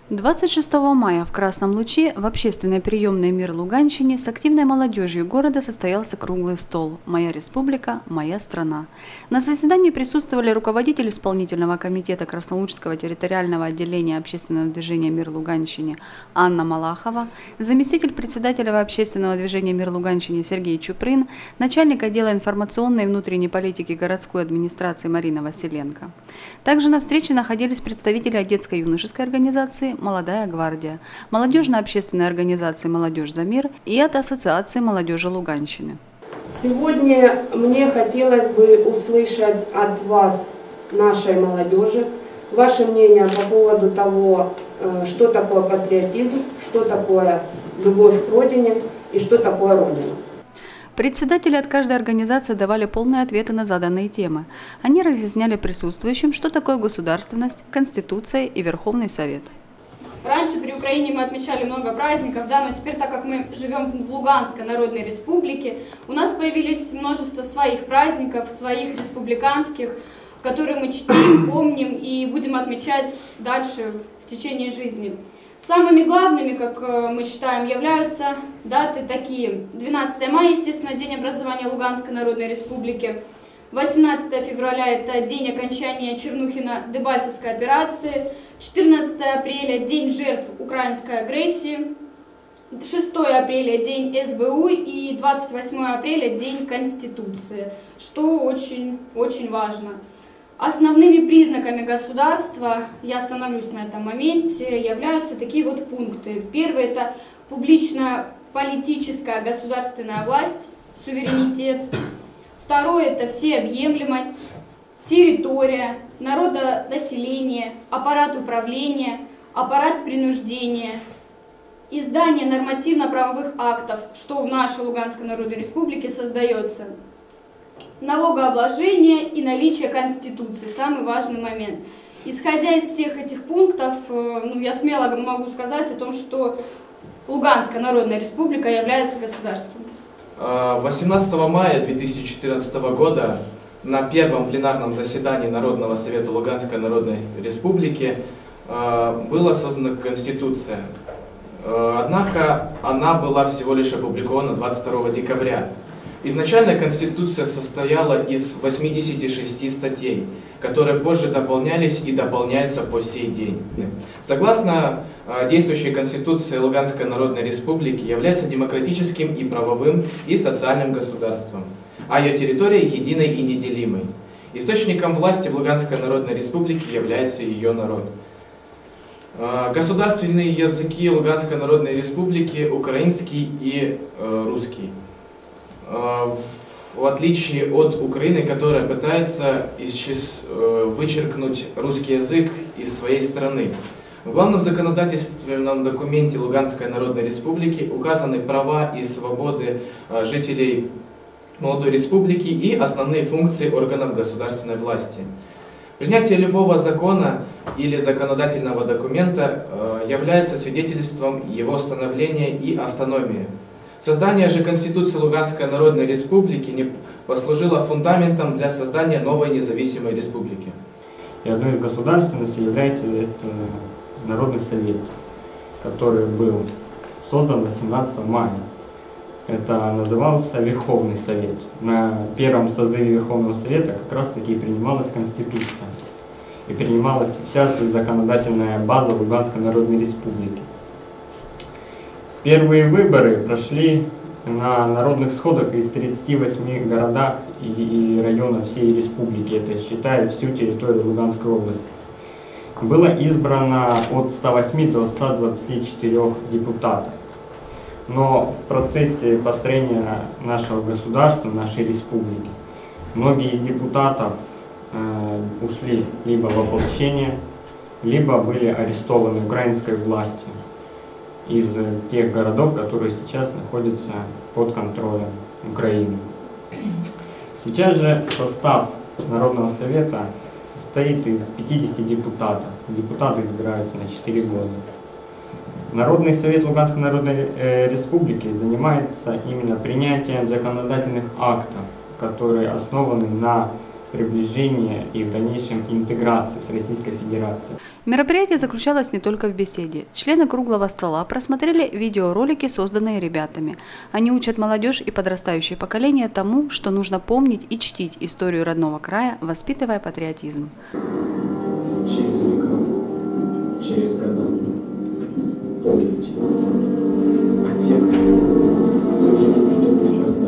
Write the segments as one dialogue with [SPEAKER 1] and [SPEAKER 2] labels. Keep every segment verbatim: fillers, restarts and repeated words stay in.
[SPEAKER 1] двадцать шестого мая в Красном Луче в общественной приемной «Мир Луганщине» с активной молодежью города состоялся круглый стол «Моя республика, моя страна». На заседании присутствовали руководитель исполнительного комитета Краснолучского территориального отделения общественного движения «Мир Луганщине» Анна Малахова, заместитель председателя общественного движения «Мир Луганщине» Сергей Чуприн, начальник отдела информационной и внутренней политики городской администрации Марина Василенко. Также на встрече находились представители от детско-юношеской организации «Молодая гвардия», молодежно-общественной организации «Молодежь за мир» и от Ассоциации молодежи Луганщины.
[SPEAKER 2] Сегодня мне хотелось бы услышать от вас, нашей молодежи, ваше мнение по поводу того, что такое патриотизм, что такое любовь к родине и что такое Родина.
[SPEAKER 1] Председатели от каждой организации давали полные ответы на заданные темы. Они разъясняли присутствующим, что такое государственность, Конституция и Верховный Совет.
[SPEAKER 3] Раньше при Украине мы отмечали много праздников, да, но теперь, так как мы живем в Луганской Народной Республике, у нас появились множество своих праздников, своих республиканских, которые мы чтим, помним и будем отмечать дальше в течение жизни. Самыми главными, как мы считаем, являются даты такие. двенадцатое мая, естественно, день образования Луганской Народной Республики. восемнадцатое февраля – это день окончания Чернухино-Дебальцевской операции. четырнадцатое апреля – день жертв украинской агрессии. шестое апреля – день эс бэ у и двадцать восьмое апреля – день Конституции, что очень-очень важно. Основными признаками государства, я остановлюсь на этом моменте, являются такие вот пункты. Первый – это публичная политическая государственная власть, суверенитет. Второе – это всеобъемлемость, территория, народонаселение, аппарат управления, аппарат принуждения, издание нормативно-правовых актов, что в нашей Луганской Народной Республике создается, налогообложение и наличие Конституции, самый важный момент. Исходя из всех этих пунктов, ну, я смело могу сказать о том, что Луганская Народная Республика является государством.
[SPEAKER 4] восемнадцатого мая две тысячи четырнадцатого года на первом пленарном заседании Народного совета Луганской Народной Республики была создана Конституция. Однако она была всего лишь опубликована двадцать второго декабря. Изначально Конституция состояла из восьмидесяти шести статей, которые позже дополнялись и дополняются по сей день. Согласно действующей Конституции Луганской Народной Республики является демократическим и правовым и социальным государством, а ее территория единой и неделимой. Источником власти в Луганской Народной Республике является ее народ. Государственные языки Луганской Народной Республики – украинский и русский. В отличие от Украины, которая пытается вычеркнуть русский язык из своей страны. В главном законодательственном документе Луганской Народной Республики указаны права и свободы жителей молодой республики и основные функции органов государственной власти. Принятие любого закона или законодательного документа является свидетельством его становления и автономии. Создание же Конституции Луганской Народной Республики не послужило фундаментом для создания новой независимой республики.
[SPEAKER 5] И одной из государственностей является это Народный совет, который был создан восемнадцатого мая. Это назывался Верховный Совет. На первом созыве Верховного Совета как раз таки принималась Конституция. И принималась вся законодательная база Луганской Народной Республики. Первые выборы прошли на народных сходах из тридцати восьми городах и, и районов всей республики, это считая всю территорию Луганской области. Было избрано от ста восьми до ста двадцати четырёх депутатов. Но в процессе построения нашего государства, нашей республики, многие из депутатов э, ушли либо в ополчение, либо были арестованы украинской властью из тех городов, которые сейчас находятся под контролем Украины. Сейчас же состав Народного совета состоит из пятидесяти депутатов. Депутаты избираются на четыре года. Народный совет Луганской Народной Республики занимается именно принятием законодательных актов, которые основаны на приближения и в дальнейшем интеграции с Российской Федерацией.
[SPEAKER 1] Мероприятие заключалось не только в беседе. Члены круглого стола просмотрели видеоролики, созданные ребятами. Они учат молодежь и подрастающее поколение тому, что нужно помнить и чтить историю родного края, воспитывая патриотизм.
[SPEAKER 6] Через века, через года помните о тех, кто уже не придет никогда.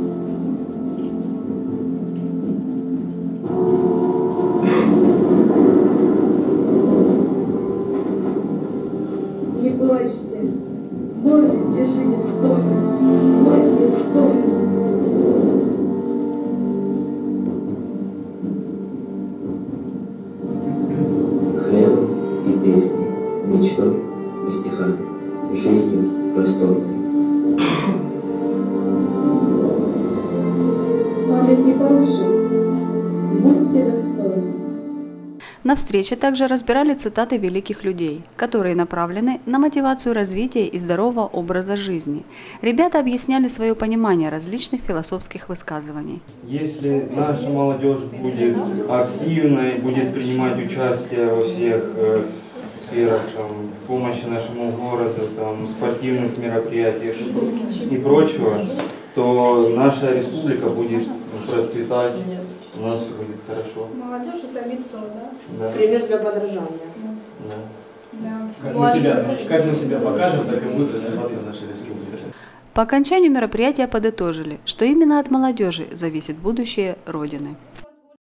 [SPEAKER 7] Не плачьте, в гордость держите стоны, горькие стоны.
[SPEAKER 6] Хлебом и песней, мечтой и стихами, жизнью просторной.
[SPEAKER 7] Памяти павшим, будьте достойны.
[SPEAKER 1] На встрече также разбирали цитаты великих людей, которые направлены на мотивацию развития и здорового образа жизни. Ребята объясняли свое понимание различных философских высказываний.
[SPEAKER 8] Если наша молодежь будет активной, будет принимать участие во всех э, сферах там, помощи нашему городу, там, спортивных мероприятиях и прочего, то наша республика будет процветать, у нас все будет хорошо.
[SPEAKER 3] Молодежь – это лицо, да?
[SPEAKER 8] Да.
[SPEAKER 2] Пример для подражания.
[SPEAKER 8] Да.
[SPEAKER 3] Да.
[SPEAKER 4] Как мы себя, как мы себя покажем, так и будет развиваться наша республика.
[SPEAKER 1] По окончанию мероприятия подытожили, что именно от молодежи зависит будущее Родины.